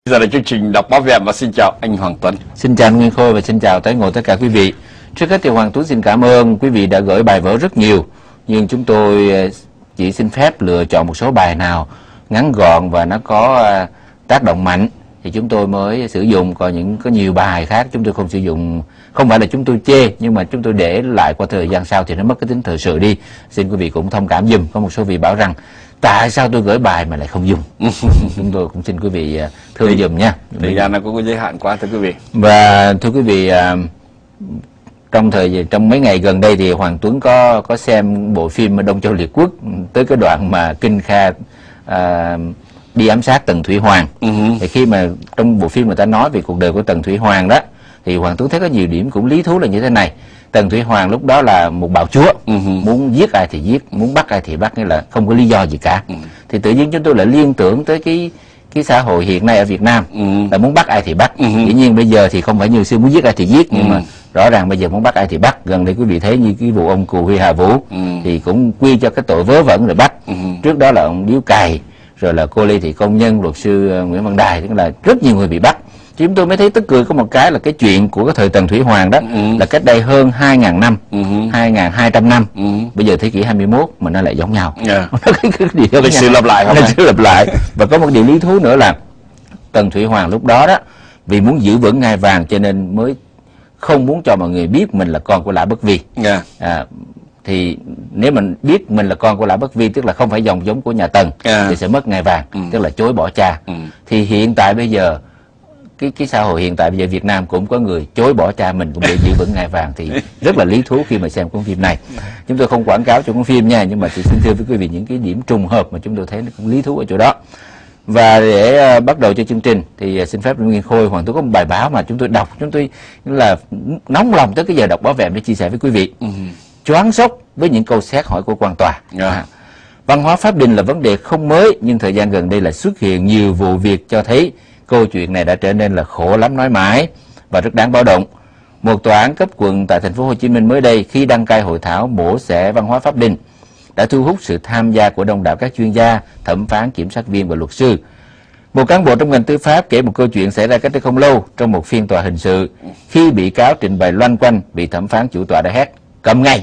Giờ là chương trình đọc báo Việt và xin chào anh Hoàng Tuấn. Xin chào anh Nguyên Khôi và xin chào tới ngồi tất cả quý vị. Trước hết thì Hoàng Tuấn xin cảm ơn quý vị đã gửi bài vở rất nhiều, nhưng chúng tôi chỉ xin phép lựa chọn một số bài nào ngắn gọn và nó có tác động mạnh thì chúng tôi mới sử dụng, còn có nhiều bài khác chúng tôi không sử dụng. Không phải là chúng tôi chê, nhưng mà chúng tôi để lại qua thời gian sau thì nó mất cái tính thời sự đi. Xin quý vị cũng thông cảm giùm. Có một số vị bảo rằng tại sao tôi gửi bài mà lại không dùng. Chúng tôi cũng xin quý vị thương giùm nha. Thời gian nó cũng có giới hạn quá thưa quý vị. Và thưa quý vị, trong mấy ngày gần đây thì Hoàng Tuấn có xem bộ phim Đông Châu Liệt Quốc, tới cái đoạn mà Kinh Kha đi ám sát Tần Thủy Hoàng. Thì khi mà trong bộ phim người ta nói về cuộc đời của Tần Thủy Hoàng đó, thì Hoàng Tuấn thấy có nhiều điểm cũng lý thú là như thế này. Tần Thủy Hoàng lúc đó là một bạo chúa, muốn giết ai thì giết, muốn bắt ai thì bắt, nghĩa là không có lý do gì cả. Thì tự nhiên chúng tôi lại liên tưởng tới cái xã hội hiện nay ở Việt Nam, là muốn bắt ai thì bắt. Dĩ nhiên bây giờ thì không phải như xưa muốn giết ai thì giết, nhưng mà rõ ràng bây giờ muốn bắt ai thì bắt. Gần đây quý vị thấy như cái vụ ông Cù Huy Hà Vũ thì cũng quy cho cái tội vớ vẩn rồi bắt. Trước đó là ông Điếu Cày, rồi là cô Lê Thị Công Nhân, luật sư Nguyễn Văn Đài, tức là rất nhiều người bị bắt. Thì chúng tôi mới thấy tức cười có một cái là cái chuyện của cái thời Tần Thủy Hoàng đó là cách đây hơn 2.000 năm, 2.200 năm. Bây giờ thế kỷ 21 mà nó lại giống nhau. Lịch sử lặp lại. Lịch sử lặp lại. Và có một điều lý thú nữa là Tần Thủy Hoàng lúc đó vì muốn giữ vững ngai vàng cho nên mới không muốn cho mọi người biết mình là con của Lã Bất Vi. Thì nếu mình biết mình là con của Lã Bất Vi, tức là không phải dòng giống của nhà Tần, thì sẽ mất ngai vàng, tức là chối bỏ cha. Thì hiện tại bây giờ cái xã hội hiện tại bây giờ Việt Nam cũng có người chối bỏ cha mình cũng để giữ vững ngai vàng, thì rất là lý thú khi mà xem cuốn phim này. Chúng tôi không quảng cáo cho cuốn phim nha, nhưng mà chỉ xin thưa với quý vị những cái điểm trùng hợp mà chúng tôi thấy nó cũng lý thú ở chỗ đó. Và để bắt đầu cho chương trình thì xin phép Nguyên Khôi, Hoàng Tuấn có một bài báo mà chúng tôi đọc, chúng tôi là nóng lòng tới cái giờ đọc báo Vẹm để chia sẻ với quý vị. Choáng sốc với những câu xét hỏi của quan tòa. Văn hóa pháp đình là vấn đề không mới, nhưng thời gian gần đây lại xuất hiện nhiều vụ việc cho thấy câu chuyện này đã trở nên là khổ lắm nói mãi và rất đáng báo động. Một tòa án cấp quận tại thành phố Hồ Chí Minh mới đây khi đăng cai hội thảo mổ xẻ văn hóa pháp đình đã thu hút sự tham gia của đông đảo các chuyên gia, thẩm phán, kiểm sát viên và luật sư. Một cán bộ trong ngành tư pháp kể một câu chuyện xảy ra cách đây không lâu trong một phiên tòa hình sự. Khi bị cáo trình bày loanh quanh, bị thẩm phán chủ tọa đã hét cầm ngay.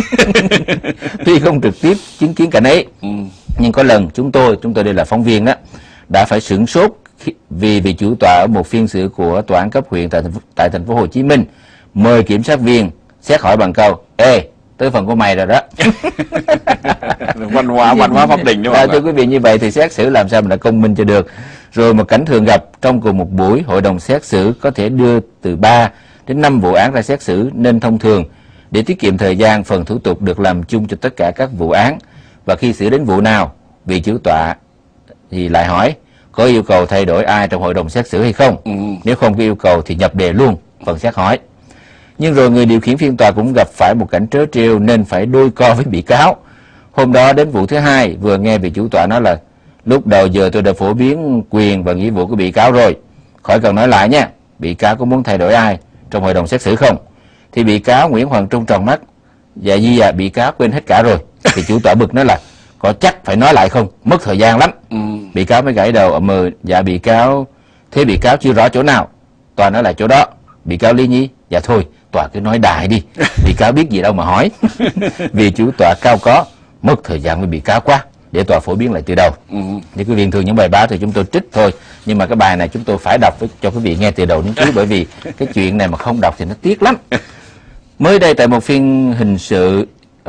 Tuy không trực tiếp chứng kiến cảnh ấy, nhưng có lần chúng tôi đây là phóng viên đó, đã phải sửng sốt vì vị chủ tọa ở một phiên xử của tòa án cấp huyện tại thành phố Hồ Chí Minh mời kiểm sát viên xét hỏi bằng câu: ê, tới phần của mày rồi đó. văn hóa pháp đình đúng không? Thưa quý vị, như vậy thì xét xử làm sao mà đã công minh cho được. Rồi một cảnh thường gặp trong cùng một buổi, hội đồng xét xử có thể đưa từ 3 đến 5 vụ án ra xét xử, nên thông thường để tiết kiệm thời gian, phần thủ tục được làm chung cho tất cả các vụ án. Và khi xử đến vụ nào, vị chủ tọa thì lại hỏi có yêu cầu thay đổi ai trong hội đồng xét xử hay không. Nếu không có yêu cầu thì nhập đề luôn phần xét hỏi. Nhưng rồi người điều khiển phiên tòa cũng gặp phải một cảnh trớ trêu nên phải đôi co với bị cáo. Hôm đó đến vụ thứ hai, vừa nghe vị chủ tọa nói là lúc đầu giờ tôi đã phổ biến quyền và nghĩa vụ của bị cáo rồi, khỏi cần nói lại nha, bị cáo có muốn thay đổi ai trong hội đồng xét xử không? Thì bị cáo Nguyễn Hoàng Trung tròn mắt: dạ Di à, bị cáo quên hết cả rồi. Thì chủ tọa bực nói là có chắc phải nói lại không, mất thời gian lắm. Bị cáo mới gãi đầu: dạ bị cáo, thế bị cáo chưa rõ chỗ nào? Tòa nói lại chỗ đó. Bị cáo Lý Nhi: dạ thôi, tòa cứ nói đại đi, bị cáo biết gì đâu mà hỏi. Vì chủ tọa cao có, mất thời gian với bị cáo quá, để tòa phổ biến lại từ đầu. Thì quý vị thường những bài báo thì chúng tôi trích thôi, nhưng mà cái bài này chúng tôi phải đọc cho quý vị nghe từ đầu đến cuối, bởi vì cái chuyện này mà không đọc thì nó tiếc lắm. Mới đây tại một phiên hình sự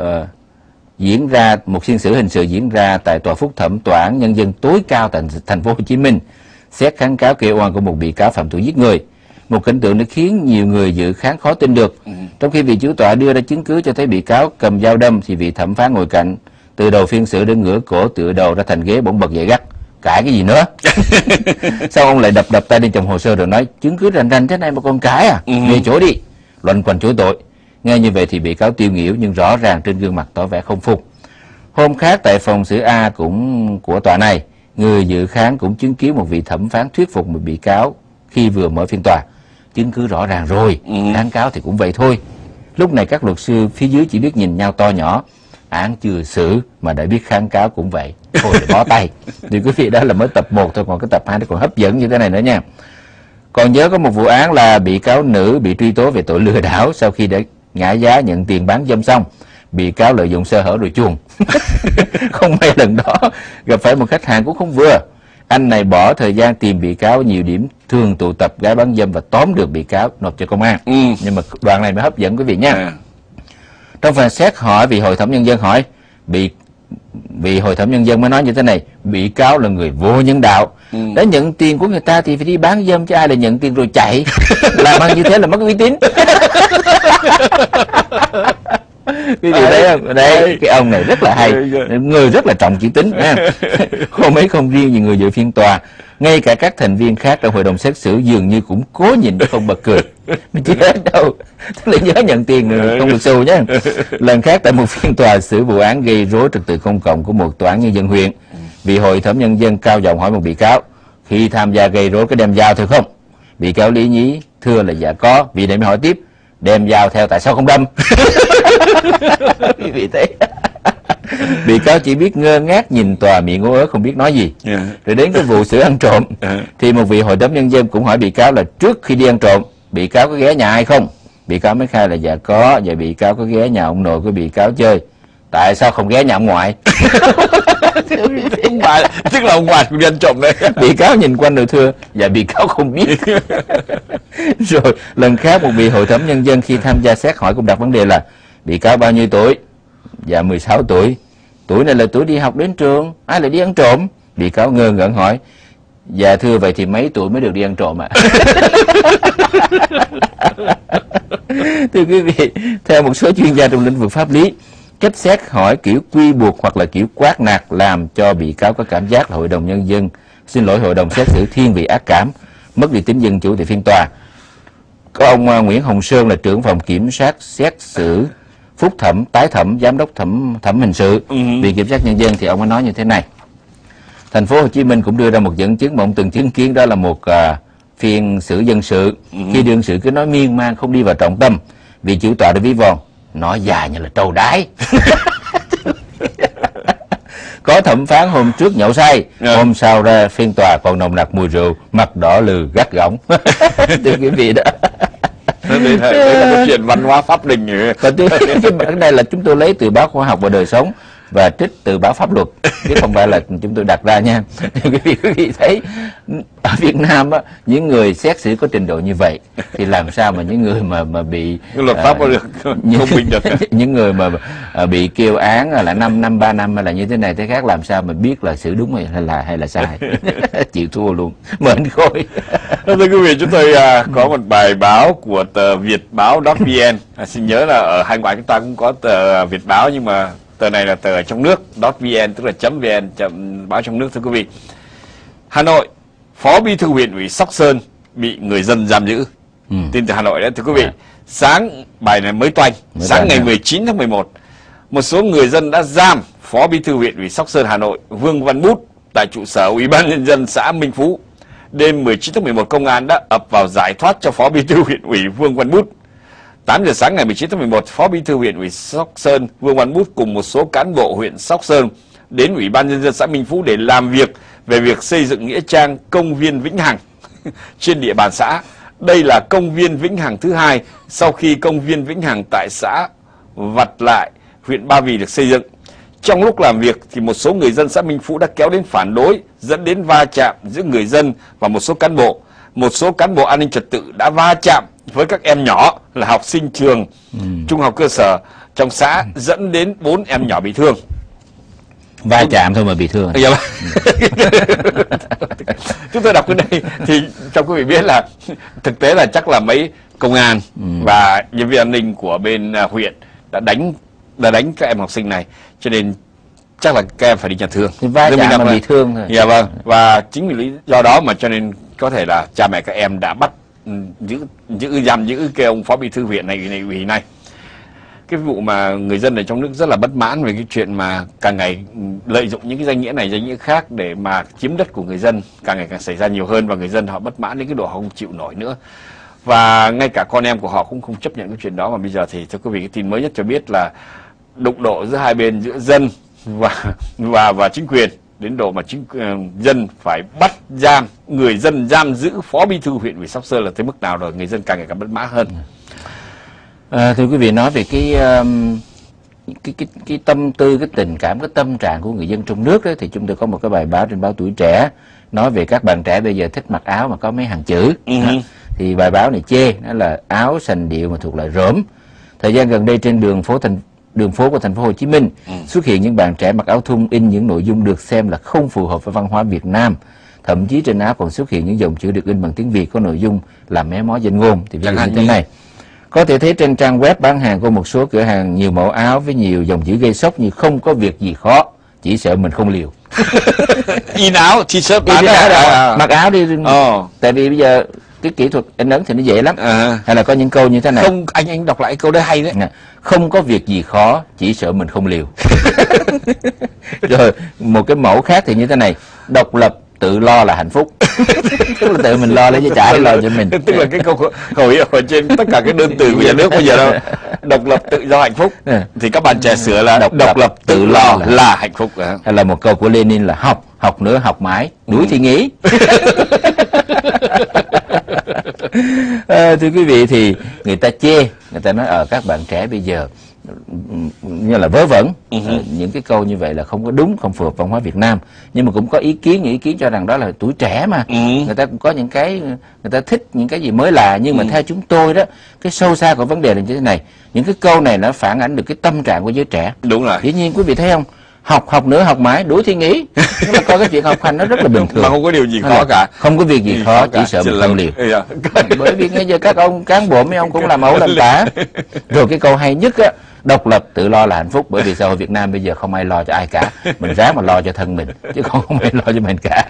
một phiên xử hình sự diễn ra tại tòa phúc thẩm tòa án nhân dân tối cao tại thành phố Hồ Chí Minh xét kháng cáo kêu oan của một bị cáo phạm tội giết người. Một cảnh tượng đã khiến nhiều người dự kháng khó tin được. Trong khi vị chủ tọa đưa ra chứng cứ cho thấy bị cáo cầm dao đâm, thì vị thẩm phán ngồi cạnh từ đầu phiên xử đến ngửa cổ tựa đầu ra thành ghế bỗng bật dậy gắt: cãi cái gì nữa? Sau ông lại đập tay lên chồng hồ sơ rồi nói: chứng cứ rành rành thế này mà còn cãi à? Về chỗ đi. Loanh quanh chối tội. Nghe như vậy thì bị cáo tiêu nghỉu, nhưng rõ ràng trên gương mặt tỏ vẻ không phục. Hôm khác tại phòng xử A cũng của tòa này, người dự kháng cũng chứng kiến một vị thẩm phán thuyết phục một bị cáo khi vừa mở phiên tòa. Chứng cứ rõ ràng rồi, kháng cáo thì cũng vậy thôi. Lúc này các luật sư phía dưới chỉ biết nhìn nhau to nhỏ, án chưa xử mà đã biết kháng cáo cũng vậy, thôi thì bó tay. Thì quý vị, đó là mới tập 1 thôi, còn cái tập 2 nó còn hấp dẫn như thế này nữa nha. Còn nhớ có một vụ án là bị cáo nữ bị truy tố về tội lừa đảo sau khi đã ngã giá nhận tiền bán dâm xong, bị cáo lợi dụng sơ hở rồi chuồn. Không may lần đó gặp phải một khách hàng cũng không vừa. Anh này bỏ thời gian tìm bị cáo nhiều điểm thường tụ tập gái bán dâm và tóm được bị cáo nộp cho công an. Nhưng mà đoạn này mới hấp dẫn quý vị nha. Trong phần xét hỏi, vị hội thẩm nhân dân hỏi, vị hội thẩm nhân dân mới nói như thế này: bị cáo là người vô nhân đạo, đã nhận tiền của người ta thì phải đi bán dâm, chứ ai là nhận tiền rồi chạy. Làm ăn như thế là mất uy tín. Quý vị thấy không? Đấy, cái ông này rất là hay, người rất là trọng chữ tín. Hôm ấy không riêng gì người dự phiên tòa, ngay cả các thành viên khác trong hội đồng xét xử dường như cũng cố nhìn chứ không bật cười. Mình chưa hết đâu, tức là nhớ nhận tiền không được xu nhé. Lần khác tại một phiên tòa xử vụ án gây rối trật tự công cộng của một tòa án nhân dân huyện, vị hội thẩm nhân dân cao giọng hỏi một bị cáo: khi tham gia gây rối có đem dao theo không? Bị cáo lý nhí thưa là dạ có. Vị này mới hỏi tiếp: đem dao theo tại sao không đâm? Quý vị thấy, bị cáo chỉ biết ngơ ngác nhìn tòa, miệng ố ớ không biết nói gì. Rồi đến cái vụ xử ăn trộm, thì một vị hội thẩm nhân dân cũng hỏi bị cáo là trước khi đi ăn trộm, bị cáo có ghé nhà ai không? Bị cáo mới khai là dạ có. Và bị cáo có ghé nhà ông nội của bị cáo chơi. Tại sao không ghé nhà ông ngoại? Tức là ông ngoại cũng đi ăn trộm đấy. Bị cáo nhìn quanh rồi thưa: dạ bị cáo không biết. Rồi lần khác một vị hội thẩm nhân dân khi tham gia xét hỏi cũng đặt vấn đề là: bị cáo bao nhiêu tuổi? Dạ 16 tuổi. Tuổi này là tuổi đi học đến trường, ai lại đi ăn trộm? Bị cáo ngơ ngẩn hỏi: dạ thưa, vậy thì mấy tuổi mới được đi ăn trộm ạ? Thưa quý vị, theo một số chuyên gia trong lĩnh vực pháp lý, cách xét hỏi kiểu quy buộc hoặc là kiểu quát nạt làm cho bị cáo có cảm giác là hội đồng xét xử thiên vị ác cảm, mất đi tính dân chủ tại phiên tòa. Có ông Nguyễn Hồng Sơn là trưởng phòng kiểm sát xét xử phúc thẩm, tái thẩm, giám đốc thẩm hình sự Viện Kiểm sát Nhân dân, thì ông có nói như thế này: Thành phố Hồ Chí Minh cũng đưa ra một dẫn chứng mà ông từng chứng kiến, đó là một phiên xử dân sự. Khi đương sự cứ nói miên man không đi vào trọng tâm, vị chủ tọa đã ví von nói dài như là trâu đái. Có thẩm phán hôm trước nhậu say, hôm sau ra phiên tòa còn nồng nặc mùi rượu, mặt đỏ lừ gắt gỏng. Thưa quý vị đó. Đây là câu chuyện văn hóa pháp đình. Còn cái bản này là chúng tôi lấy từ báo Khoa học và Đời sống và trích từ báo Pháp luật, chứ không phải là chúng tôi đặt ra nha. Quý vị thấy ở Việt Nam á, những người xét xử có trình độ như vậy thì làm sao mà những người mà bị luật pháp có được không bình được. Những người mà bị kêu án là 5 năm 3 năm hay là như thế này thế khác, làm sao mà biết là xử đúng hay là sai. Chịu thua luôn, mệt khôi. Thưa quý vị, chúng tôi có một bài báo của tờ vietbao.vn. Xin nhớ là ở hải ngoại chúng ta cũng có tờ Việt báo, nhưng mà tờ này là tờ ở trong nước, .vn tức là .vn, báo trong nước. Thưa quý vị, Hà Nội, Phó Bí thư huyện ủy Sóc Sơn bị người dân giam giữ. Tin từ Hà Nội đấy. Thưa quý vị, sáng bài này mới toanh, sáng ngày 19 tháng 11, một số người dân đã giam Phó Bí thư huyện ủy Sóc Sơn Hà Nội Vương Văn Bút tại trụ sở Ủy ban Nhân dân xã Minh Phú. Đêm 19 tháng 11, công an đã ập vào giải thoát cho Phó Bí thư huyện ủy Vương Văn Bút. 8 giờ sáng ngày 19 tháng 11, Phó Bí thư huyện ủy Sóc Sơn Vương Văn Bút cùng một số cán bộ huyện Sóc Sơn đến Ủy ban Nhân dân xã Minh Phú để làm việc về việc xây dựng nghĩa trang công viên Vĩnh Hằng trên địa bàn xã. Đây là công viên Vĩnh Hằng thứ hai sau khi công viên Vĩnh Hằng tại xã Vặt Lại, huyện Ba Vì được xây dựng. Trong lúc làm việc thì một số người dân xã Minh Phú đã kéo đến phản đối, dẫn đến va chạm giữa người dân và một số cán bộ. Một số cán bộ an ninh trật tự đã va chạm với các em nhỏ là học sinh trường trung học cơ sở trong xã, dẫn đến 4 em nhỏ bị thương. Va chạm thôi mà bị thương. Chúng tôi đọc cái đây thì cho quý vị biết là thực tế là chắc là mấy công an và nhân viên an ninh của bên huyện đã đánh các em học sinh này, cho nên chắc là các em phải đi nhà thương. Va chạm mà bị thương thôi. Dạ vâng, và chính vì lý do đó mà cho nên có thể là cha mẹ các em đã bắt giam giữ cái ông Phó Bí thư huyện này, ủy này. Cái vụ mà người dân ở trong nước rất là bất mãn về cái chuyện mà càng ngày lợi dụng những cái danh nghĩa này danh nghĩa khác để mà chiếm đất của người dân càng ngày càng xảy ra nhiều hơn, và người dân họ bất mãn đến cái độ họ không chịu nổi nữa, và ngay cả con em của họ cũng không chấp nhận cái chuyện đó. Mà bây giờ thì thưa quý vị, cái tin mới nhất cho biết là đụng độ giữa hai bên, giữa dân và chính quyền, đến độ mà dân phải bắt giam, người dân giam giữ phó bí thư huyện ủy Sóc Sơn là tới mức nào rồi, người dân càng ngày càng bất mãn hơn. Thưa quý vị, nói về cái tâm tư, cái tình cảm, cái tâm trạng của người dân trong nước đó, thì chúng tôi có một cái bài báo trên báo Tuổi Trẻ nói về các bạn trẻ bây giờ thích mặc áo mà có mấy hàng chữ. Thì bài báo này chê đó là áo sành điệu mà thuộc loại rỗm. Thời gian gần đây trên đường phố của thành phố Hồ Chí Minh xuất hiện những bạn trẻ mặc áo thun in những nội dung được xem là không phù hợp với văn hóa Việt Nam. Thậm chí trên áo còn xuất hiện những dòng chữ được in bằng tiếng Việt có nội dung làm méo mó danh ngôn. Thì ví dụ như thế này: có thể thấy trên trang web bán hàng của một số cửa hàng nhiều mẫu áo với nhiều dòng chữ gây sốc như không có việc gì khó, chỉ sợ mình không liều. In áo, t-shirt bán mặc áo đi. Tại vì bây giờ cái kỹ thuật in ấn thì nó dễ lắm. Hay là có những câu như thế này. Không, anh đọc lại câu đấy hay đấy. Không có việc gì khó, chỉ sợ mình không liều. Rồi một cái mẫu khác thì như thế này: độc lập tự lo là hạnh phúc. Tức là tự mình lo lấy chứ chả ai lo cho mình. Tức là cái khẩu hiệu ở trên tất cả cái đơn từ của nhà nước bây giờ đâu, độc lập tự do hạnh phúc, thì các bạn trẻ sửa là độc lập tự lo là hạnh phúc. Hay là một câu của Lenin là học nữa học mãi, đuổi thì nghỉ. Thưa quý vị, thì người ta chê, người ta nói ở các bạn trẻ bây giờ như là vớ vẩn. Những cái câu như vậy là không có đúng, không phù hợp văn hóa Việt Nam. Nhưng mà cũng có những ý kiến cho rằng đó là tuổi trẻ mà, người ta cũng có những cái, người ta thích những cái gì mới lạ. Nhưng mà theo chúng tôi đó, cái sâu xa của vấn đề là như thế này: những cái câu này nó phản ánh được cái tâm trạng của giới trẻ. Đúng rồi. Dĩ nhiên quý vị thấy không, học nữa học mãi, đuổi thì nghỉ. Tức là coi cái chuyện học hành nó rất là bình thường, mà không có điều gì khó cả, không có việc gì khó, chỉ sợ mình không liều. Bởi vì ngay giờ các ông cán bộ mấy ông cũng làm ẩu làm tả. Rồi cái câu hay nhất á, độc lập tự lo là hạnh phúc. Bởi vì xã hội Việt Nam bây giờ không ai lo cho ai cả, mình ráng mà lo cho thân mình chứ không ai lo cho mình cả.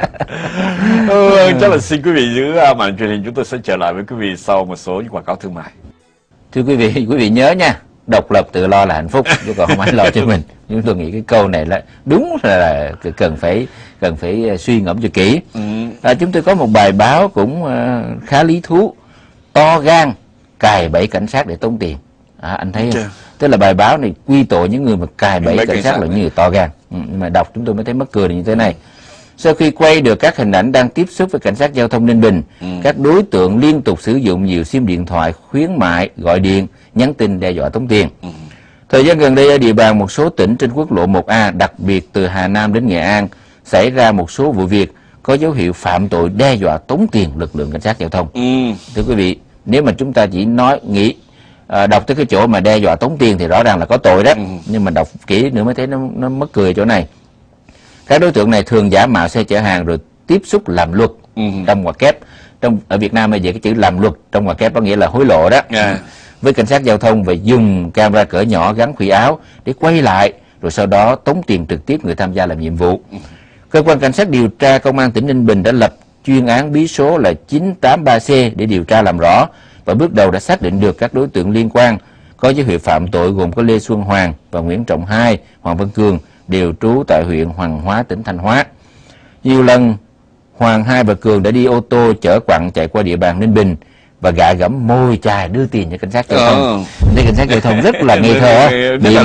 Chắc là xin quý vị giữ màn truyền hình, chúng tôi sẽ trở lại với quý vị sau một số những quảng cáo thương mại. Thưa quý vị nhớ nha, độc lập tự lo là hạnh phúc chứ còn không ai lo cho mình. Nhưng tôi nghĩ cái câu này là đúng là cần phải suy ngẫm cho kỹ. Chúng tôi có một bài báo cũng khá lý thú: to gan cài bẫy cảnh sát để tống tiền. Anh thấy không? Tức là bài báo này quy tội những người mà cài bẫy cảnh sát là những người to gan. Nhưng mà đọc chúng tôi mới thấy mắc cười là như thế này: sau khi quay được các hình ảnh đang tiếp xúc với cảnh sát giao thông Ninh Bình, các đối tượng liên tục sử dụng nhiều sim điện thoại khuyến mại, gọi điện, nhắn tin đe dọa tống tiền. Thời gian gần đây ở địa bàn một số tỉnh trên quốc lộ 1A, đặc biệt từ Hà Nam đến Nghệ An, xảy ra một số vụ việc có dấu hiệu phạm tội đe dọa tống tiền lực lượng cảnh sát giao thông. Thưa quý vị, nếu mà chúng ta chỉ nghĩ đọc tới cái chỗ mà đe dọa tống tiền thì rõ ràng là có tội đó. Nhưng mà đọc kỹ nữa mới thấy nó mất cười chỗ này. Các đối tượng này thường giả mạo xe chở hàng rồi tiếp xúc làm luật trong ngoặc kép. Ở Việt Nam bây giờ cái chữ làm luật trong ngoặc kép có nghĩa là hối lộ đó. Với cảnh sát giao thông và dùng camera cỡ nhỏ gắn khuỷu áo để quay lại, rồi sau đó tống tiền trực tiếp người tham gia làm nhiệm vụ. Cơ quan cảnh sát điều tra công an tỉnh Ninh Bình đã lập chuyên án bí số là 983C để điều tra làm rõ, và bước đầu đã xác định được các đối tượng liên quan có dấu hiệu phạm tội gồm có Lê Xuân Hoàng và Nguyễn Trọng Hai, Hoàng Văn Cường, đều trú tại huyện Hoàng Hóa, tỉnh Thanh Hóa. Nhiều lần Hoàng, Hai và Cường đã đi ô tô chở quặng chạy qua địa bàn Ninh Bình và gạ gẫm môi chài đưa tiền cho cảnh sát giao thông. Nên cảnh sát giao thông rất là ngây thơ, bị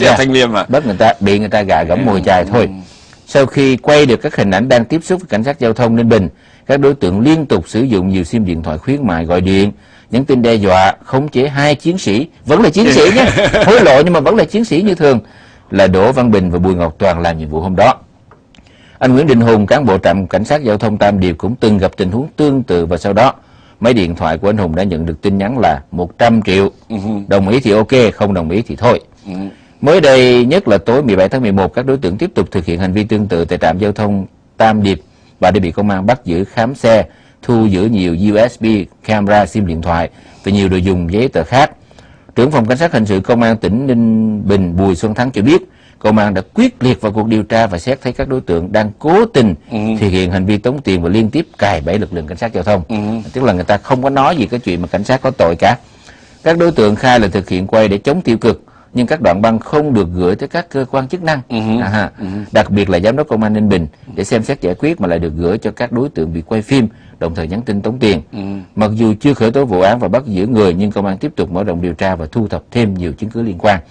người ta gạ gẫm môi chài thôi. Sau khi quay được các hình ảnh đang tiếp xúc với cảnh sát giao thông Ninh Bình, các đối tượng liên tục sử dụng nhiều sim điện thoại khuyến mại, gọi điện, nhắn tin đe dọa, khống chế hai chiến sĩ, vẫn là chiến sĩ nhé, hối lộ nhưng mà vẫn là chiến sĩ như thường, là Đỗ Văn Bình và Bùi Ngọc Toàn làm nhiệm vụ hôm đó. Anh Nguyễn Đình Hùng, cán bộ trạm cảnh sát giao thông Tam Điệp cũng từng gặp tình huống tương tự, và sau đó máy điện thoại của anh Hùng đã nhận được tin nhắn là 100 triệu, đồng ý thì ok, không đồng ý thì thôi. Mới đây nhất là tối 17 tháng 11, các đối tượng tiếp tục thực hiện hành vi tương tự tại trạm giao thông Tam Điệp và đã bị công an bắt giữ, khám xe, thu giữ nhiều USB, camera, sim điện thoại và nhiều đồ dùng giấy tờ khác. Trưởng phòng cảnh sát hình sự công an tỉnh Ninh Bình Bùi Xuân Thắng cho biết, công an đã quyết liệt vào cuộc điều tra và xét thấy các đối tượng đang cố tình thực hiện hành vi tống tiền và liên tiếp cài bẫy lực lượng cảnh sát giao thông. Tức là người ta không có nói gì cái chuyện mà cảnh sát có tội cả. Các đối tượng khai là thực hiện quay để chống tiêu cực, nhưng các đoạn băng không được gửi tới các cơ quan chức năng, đặc biệt là giám đốc công an Ninh Bình để xem xét giải quyết, mà lại được gửi cho các đối tượng bị quay phim, đồng thời nhắn tin tống tiền. Mặc dù chưa khởi tố vụ án và bắt giữ người, nhưng công an tiếp tục mở rộng điều tra và thu thập thêm nhiều chứng cứ liên quan.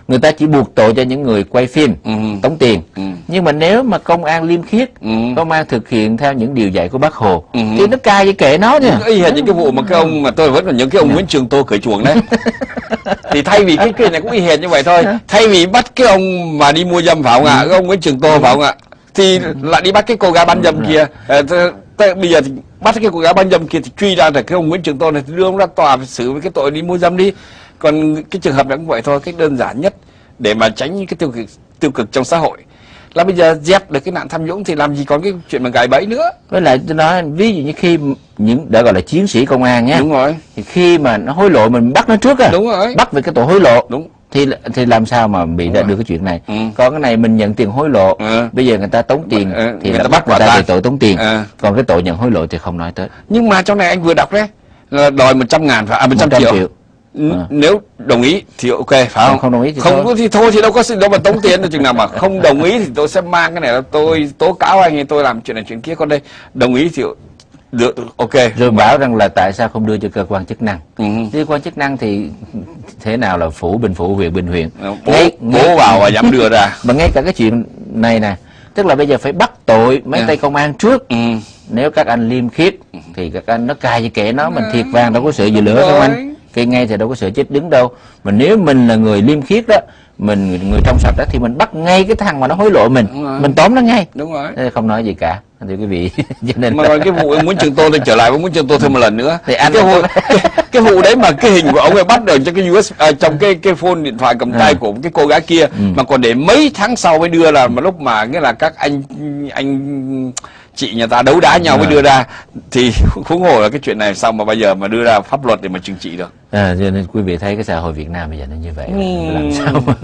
người ta chỉ buộc tội cho những người quay phim tống tiền. Nhưng mà nếu mà công an liêm khiết, công an thực hiện theo những điều dạy của Bác Hồ thì nó cai với kệ nó nha. Y hệt những cái vụ mà cái ông mà tôi vẫn còn những cái ông Nguyễn Trường Tô cởi chuồng đấy. Thì thay vì cái này cũng y hệt như vậy thôi, thay vì bắt cái ông mà đi mua dâm phải không ạ, cái ông Nguyễn Trường Tô phải không ạ, thì lại đi bắt cái cô gái bán dâm kia. Bây giờ thì bắt cái cô gái bán dâm kia thì truy ra được cái ông Nguyễn Trường Tô này thì đưa ông ra tòa phải xử với cái tội đi mua dâm đi. Còn cái trường hợp này cũng vậy thôi, cách đơn giản nhất để mà tránh những cái tiêu cực trong xã hội là bây giờ dẹp được cái nạn tham nhũng thì làm gì còn cái chuyện mà gài bẫy nữa. Với lại tôi nói ví dụ như khi những đã gọi là chiến sĩ công an nhé, đúng rồi, thì khi mà nó hối lộ mình bắt nó trước à, đúng rồi, bắt về cái tội hối lộ, đúng, thì làm sao mà bị ra được cái chuyện này. Còn cái này mình nhận tiền hối lộ, bây giờ người ta tống tiền thì người ta bắt người ta về tội tống tiền, còn cái tội nhận hối lộ thì không nói tới. Nhưng mà trong này anh vừa đọc đấy là đòi 100.000 và 100 triệu. Nếu đồng ý thì ok phải không? Không đồng ý thì không thôi. Thì thôi thì đâu có sự đâu mà tống tiền được chừng nào mà không đồng ý thì tôi sẽ mang cái này là tôi tố cáo anh ấy, tôi làm chuyện này chuyện kia. Còn đây đồng ý thì được, ok. Rồi bảo rằng là tại sao không đưa cho cơ quan chức năng. Cơ quan chức năng thì thế nào là phủ Bình Phủ, huyện Bình huyện, bố vào và dám đưa ra. Mà ngay cả cái chuyện này nè, tức là bây giờ phải bắt tội mấy tay công an trước. Nếu các anh liêm khiết thì các anh nó cài với kệ nó, mình thiệt vàng đâu có sợ gì lửa đâu anh. Cây ngay thì đâu có sợ chết đứng đâu. Mà nếu mình là người liêm khiết đó, mình người trong sạch đó, thì mình bắt ngay cái thằng mà nó hối lộ mình tóm nó ngay. Đúng rồi. Không nói gì cả, thưa quý vị. Cho nên mà cái vụ Nguyễn Trường Tô thì trở lại với Nguyễn Trường Tô thêm một lần nữa. Thì anh cái vụ đấy mà cái hình của ông ấy bắt được trong cái USB, trong cái phone điện thoại cầm tay của cái cô gái kia, mà còn để mấy tháng sau mới đưa, là mà lúc mà nghĩa là các anh chị nhà ta đấu đá nhau mới đưa ra, thì huống hồ là cái chuyện này sao mà bây giờ mà đưa ra pháp luật để mà trừng trị được. Cho nên quý vị thấy cái xã hội Việt Nam bây giờ nó như vậy, làm sao mà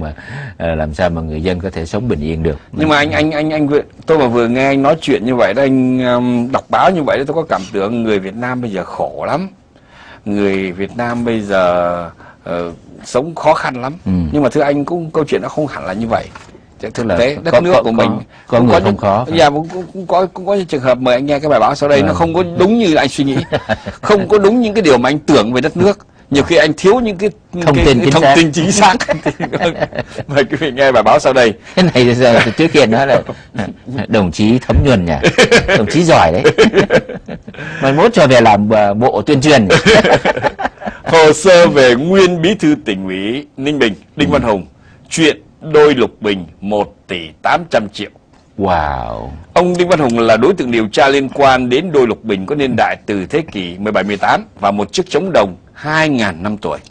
người dân có thể sống bình yên được. Nhưng mà anh tôi mà vừa nghe anh nói chuyện như vậy đó, anh đọc báo như vậy đó, tôi có cảm tưởng người Việt Nam bây giờ khổ lắm. Người Việt Nam bây giờ sống khó khăn lắm. Nhưng mà thưa anh, cũng câu chuyện nó không hẳn là như vậy. Thực tế đất nước của mình có người không khó. Dạ, cũng có những trường hợp, mời anh nghe cái bài báo sau đây, nó không có đúng như anh suy nghĩ, không có đúng những cái điều mà anh tưởng về đất nước. Nhiều khi anh thiếu những cái thông tin chính xác. Mời quý vị nghe bài báo sau đây. Cái này trước kia nói là đồng chí Thấm Nhuần nhỉ, đồng chí giỏi đấy. Mai mốt cho về làm bộ tuyên truyền. Hồ sơ về nguyên bí thư tỉnh ủy Ninh Bình Đinh Văn Hùng, chuyện đôi lục bình 1 tỷ 800 triệu. Wow. Ông Đinh Văn Hùng là đối tượng điều tra liên quan đến đôi lục bình có niên đại từ thế kỷ 17-18 và một chiếc trống đồng 2.000 năm tuổi.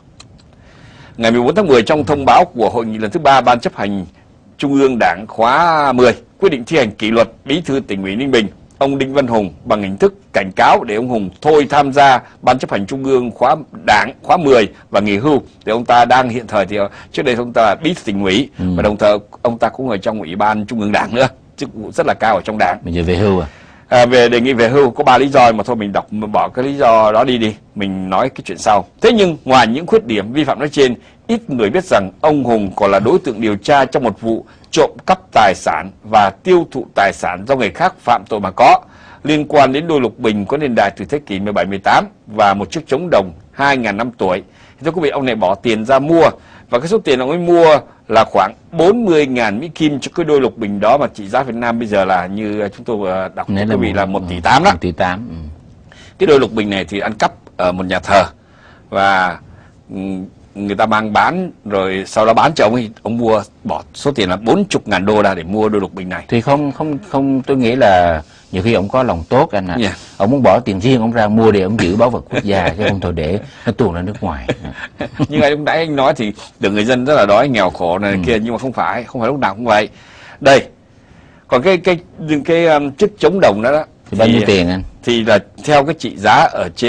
Ngày 14 tháng 10, trong thông báo của hội nghị lần thứ 3 Ban chấp hành Trung ương Đảng khóa 10 quyết định thi hành kỷ luật bí thư tỉnh ủy Ninh Bình, ông Đinh Văn Hùng bằng hình thức cảnh cáo để ông Hùng thôi tham gia Ban chấp hành Trung ương Đảng khóa 10 và nghỉ hưu. Thì ông ta đang hiện thời thì trước đây ông ta là bí thư tỉnh ủy, và đồng thời ông ta cũng ở trong Ủy ban Trung ương Đảng nữa, chức vụ rất là cao ở trong Đảng. Bây giờ về hưu về đề nghị về hưu có 3 lý do, mà thôi mình bỏ cái lý do đó đi, mình nói cái chuyện sau. Thế nhưng ngoài những khuyết điểm vi phạm nói trên, ít người biết rằng ông Hùng còn là đối tượng điều tra trong một vụ trộm cắp tài sản và tiêu thụ tài sản do người khác phạm tội mà có, liên quan đến đôi lục bình có niên đại từ thế kỷ 17-18 và một chiếc trống đồng 2.000 năm tuổi. Thưa quý vị, ông này bỏ tiền ra mua, và cái số tiền ông ấy mua là khoảng 40.000 Mỹ Kim cho cái đôi lục bình đó, mà trị giá Việt Nam bây giờ là như chúng tôi đọc quý vị là 1 tỷ 8 đó. 1 tỷ 8. Cái đôi lục bình này thì ăn cắp ở một nhà thờ, và người ta mang bán, rồi sau đó bán cho ông ấy, ông mua bỏ số tiền là 40.000 đô ra để mua đôi lục bình này. Thì không tôi nghĩ là nhiều khi ông có lòng tốt anh ạ. Ông muốn bỏ tiền riêng ông ra mua để ông giữ báu vật quốc gia, chứ không thôi để nó tuồn ra nước ngoài. Nhưng lúc nãy anh nói thì được người dân rất là đói nghèo khổ này kia, nhưng mà không phải lúc nào cũng vậy. Đây, còn cái chiếc trống đồng đó thì bao nhiêu tiền anh? Thì là theo cái trị giá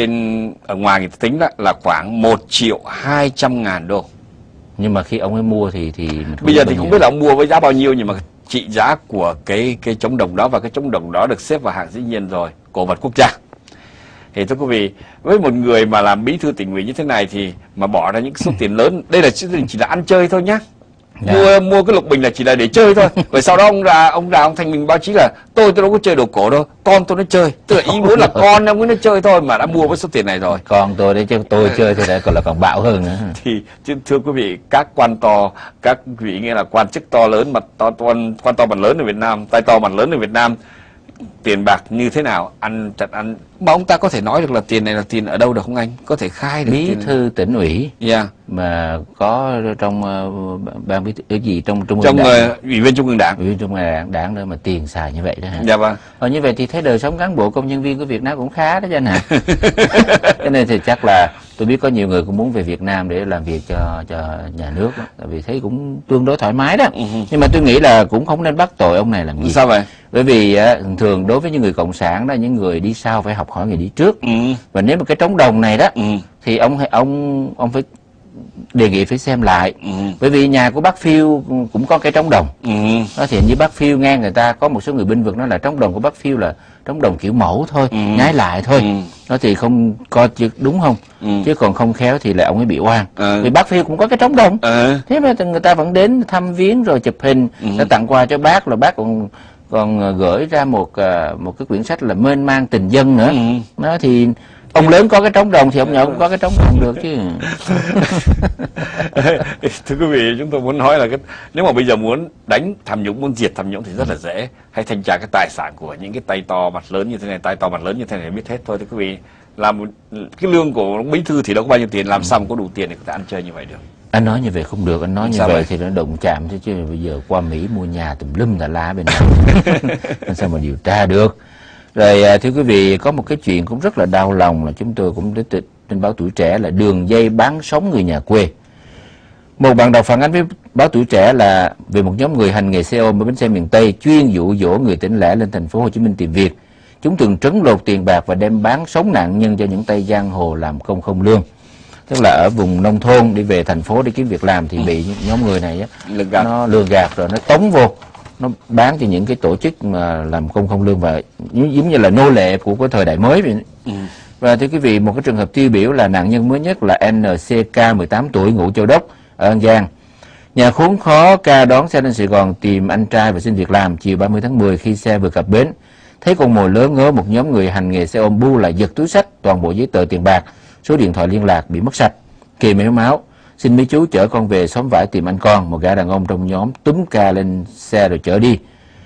ở ngoài người ta tính đó là khoảng 1.200.000 đô. Nhưng mà khi ông ấy mua thì bây giờ thì không biết là ông mua với giá bao nhiêu, nhưng mà trị giá của cái trống đồng đó, và cái trống đồng đó được xếp vào hạng dĩ nhiên rồi, cổ vật quốc gia. Thì thưa quý vị, với một người mà làm bí thư tỉnh ủy như thế này thì mà bỏ ra những số tiền lớn, đây là chỉ là ăn chơi thôi nhá. Mua cái lục bình là chỉ là để chơi thôi. Rồi sau đó ông thanh minh báo chí là tôi đâu có chơi đồ cổ đâu, con tôi nó chơi. Tức là ý muốn là con ông ấy nó chơi thôi mà đã mua với số tiền này rồi. Con tôi đấy chứ tôi chơi thì lại còn bạo hơn nữa. Thì thưa quý vị, các quan to, các vị nghĩa là quan chức to lớn, quan to mặt lớn ở Việt Nam, tay to mặt lớn ở Việt Nam, tiền bạc như thế nào, ăn mà ông ta có thể nói được là tiền này là tiền ở đâu được không anh? Có thể khai được. Bí thư tỉnh ủy mà có trong ban bí thư gì trong ủy viên Trung ương Đảng, ủy viên Trung ương Đảng đó mà tiền xài như vậy đó hả? Dạ vâng. Như vậy thì thấy đời sống cán bộ công nhân viên của Việt Nam cũng khá đó chứ anh hả? Cho nên thì chắc là tôi biết có nhiều người cũng muốn về Việt Nam để làm việc cho nhà nước đó, tại vì thấy cũng tương đối thoải mái đó. Nhưng mà tôi nghĩ là cũng không nên bắt tội ông này làm gì. Sao vậy? Bởi vì thường đối với những người cộng sản đó, những người đi sau phải học hỏi người đi trước. Và nếu mà cái trống đồng này đó thì ông phải đề nghị phải xem lại. Bởi vì nhà của bác Phiêu cũng có cái trống đồng. Đó thì như bác Phiêu nghe người ta có một số người binh vực nói là trống đồng của bác Phiêu là trống đồng kiểu mẫu thôi, nhái lại thôi. Đó thì không coi chứ đúng không? Chứ còn không khéo thì lại ông ấy bị oan. Vì bác Phiêu cũng có cái trống đồng. Thế mà người ta vẫn đến thăm viếng rồi chụp hình, đã tặng quà cho bác, rồi bác còn gửi ra một cái quyển sách là Mênh mang tình dân nữa. Đó thì ông lớn có cái trống đồng thì ông nhỏ cũng có cái trống đồng được chứ. Thưa quý vị, chúng tôi muốn nói là nếu mà bây giờ muốn đánh tham nhũng, muốn diệt tham nhũng thì rất là dễ. Hãy thanh tra cái tài sản của những cái tay to mặt lớn như thế này, tay to mặt lớn như thế này biết hết thôi. Thưa quý vị, làm cái lương của bí thư thì đâu có bao nhiêu tiền, làm sao mà có đủ tiền để có thể ăn chơi như vậy được. Anh nói như vậy không được, anh nói như vậy thì nó đụng chạm chứ bây giờ qua Mỹ mua nhà tùm lum tà la bên này. Sao mà điều tra được. Rồi thưa quý vị, có một cái chuyện cũng rất là đau lòng là chúng tôi cũng trên báo Tuổi Trẻ là đường dây bán sống người nhà quê. Một bạn đọc phản ánh với báo Tuổi Trẻ là về một nhóm người hành nghề xe ôm ở bến xe miền Tây chuyên dụ dỗ người tỉnh lẻ lên thành phố Hồ Chí Minh tìm việc. Chúng thường trấn lột tiền bạc và đem bán sống nạn nhân cho những tay giang hồ làm công không lương. Tức là ở vùng nông thôn đi về thành phố để kiếm việc làm thì bị nhóm người này nó lừa gạt rồi nó tống vô, nó bán cho những cái tổ chức mà làm công không lương và giống như là nô lệ của cái thời đại mới vậy. Và thưa quý vị, một cái trường hợp tiêu biểu là nạn nhân mới nhất là NCK 18 tuổi ngụ Châu Đốc ở An Giang. Nhà khốn khó ca đón xe lên Sài Gòn tìm anh trai và xin việc làm. Chiều 30 tháng 10 khi xe vừa cập bến, thấy con mồi lớn ngớ một nhóm người hành nghề xe ôm bu lại giật túi xách, toàn bộ giấy tờ tiền bạc, số điện thoại liên lạc bị mất sạch. Kỳ méo máu, xin mấy chú chở con về xóm vải tìm anh con. Một gã đàn ông trong nhóm túm ca lên xe rồi chở đi.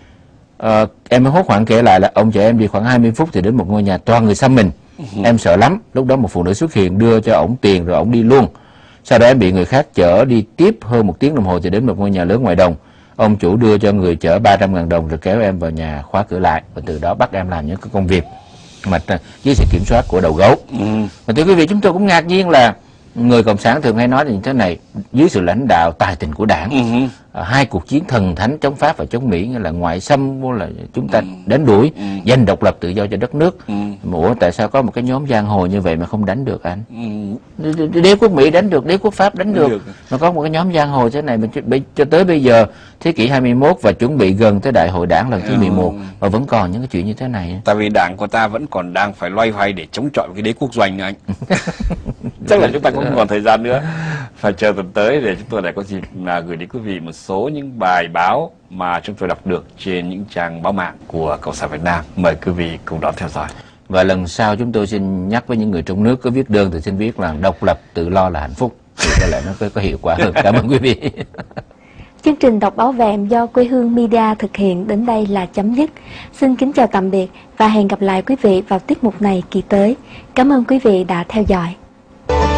Em hốt hoảng kể lại là ông chở em đi khoảng 20 phút thì đến một ngôi nhà toàn người xăm mình. Em sợ lắm, lúc đó một phụ nữ xuất hiện đưa cho ổng tiền rồi ổng đi luôn. Sau đó em bị người khác chở đi tiếp hơn 1 tiếng đồng hồ thì đến một ngôi nhà lớn ngoài đồng. Ông chủ đưa cho người chở 300.000 đồng rồi kéo em vào nhà khóa cửa lại. Và từ đó bắt em làm những cái công việc mà dưới sự kiểm soát của đầu gấu. Và thưa quý vị, chúng tôi cũng ngạc nhiên là người cộng sản thường hay nói như thế này: dưới sự lãnh đạo tài tình của đảng, hai cuộc chiến thần thánh chống Pháp và chống Mỹ, như là ngoại xâm là chúng ta đánh đuổi, giành độc lập tự do cho đất nước. Ủa tại sao có một cái nhóm giang hồ như vậy mà không đánh được anh? Đế quốc Mỹ đánh được, đế quốc Pháp đánh được, mà có một cái nhóm giang hồ thế này mà cho tới bây giờ thế kỷ 21 và chuẩn bị gần tới đại hội đảng lần thứ 11 mà vẫn còn những cái chuyện như thế này. Tại vì đảng của ta vẫn còn đang phải loay hoay để chống chọi với cái đế quốc doanh anh. Chắc là chúng ta cũng không còn thời gian nữa, phải chờ tuần tới để chúng tôi lại có dịp gửi đến quý vị một số những bài báo mà chúng tôi đọc được trên những trang báo mạng của Cộng sản Việt Nam. Mời quý vị cùng đón theo dõi. Và lần sau chúng tôi xin nhắc với những người trong nước có viết đơn thì xin viết là độc lập tự lo là hạnh phúc, thì có lẽ nó có hiệu quả hơn. Cảm ơn quý vị. Chương trình đọc báo vẹm do Quê Hương Media thực hiện đến đây là chấm dứt. Xin kính chào tạm biệt và hẹn gặp lại quý vị vào tiết mục này kỳ tới. Cảm ơn quý vị đã theo dõi.